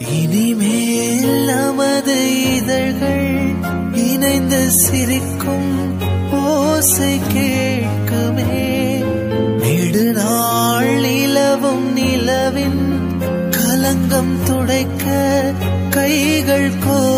இனிமேல் நமது இதழ்கள் இணைந்து சிரிக்கும் ஓசை கேட்குமே. நெடுநாள் நிலவும் நிலவின் கலங்கம் துடைக்க கைகள்